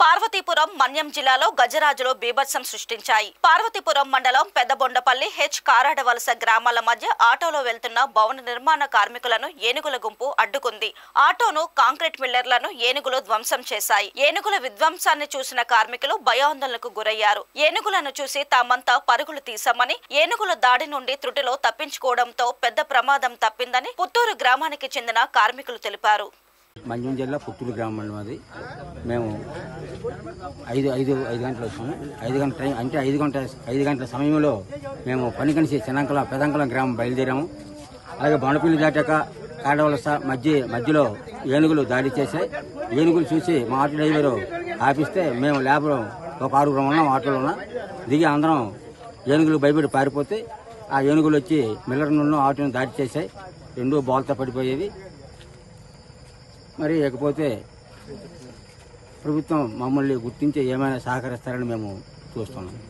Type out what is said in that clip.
పార్వతీపురం మన్యం జిల్లాలో గజరాజులు బీభత్సం సృష్టించాయి. పార్వతీపురం మండలం పెద్దబొండపల్లి కారాడవలస గ్రామాల మధ్య ఆటోలో వెళ్తున్న భవన నిర్మాణ కార్మికులను ఏనుగుల గుంపు అడ్డుకుంది. ఆటోను కాంక్రీట్ మిల్లర్లను ఏనుగులు ధ్వంసం చేశాయి. ఏనుగుల విధ్వంసాన్ని చూసిన కార్మికులు భయాందోళనకు గురయ్యారు. ఏనుగులను చూసి తామంతా పరుగులు తీశామని, ఏనుగుల దాడి నుండి త్రుటిలో తప్పించుకోవడంతో పెద్ద ప్రమాదం తప్పిందని పుత్తూరు గ్రామానికి చెందిన కార్మికులు తెలిపారు. మన్యం జిల్లా పుత్తూరు గ్రామం అది. మేము ఐదు గంటలు వచ్చాము. 5 గంటల టైం అంటే 5 గంటల సమయంలో మేము పని కలిసి చిన్నంకలం పెదంకలం గ్రామం బయలుదేరాము. అలాగే బొండపల్లి దాటాక కాడవలస మధ్యలో ఏనుగులు దాడి చేశాయి. ఏనుగులు చూసి మా ఆటో డ్రైవరు ఆపిస్తే మేము లేబర్ ఒక 6 ఉన్నాం, ఆటోలో ఉన్నాం. దిగి అందరం ఏనుగులు భయపడి పారిపోతే ఆ ఏనుగులు వచ్చి మిల్లర్ నుండి ఆటోను దాడి చేశాయి. 2 బాల్తో పడిపోయేవి. మరి ఇకపోతే ప్రభుత్వం మమ్మల్ని గుర్తించి ఏమైనా సహకరిస్తారని మేము చూస్తున్నాం.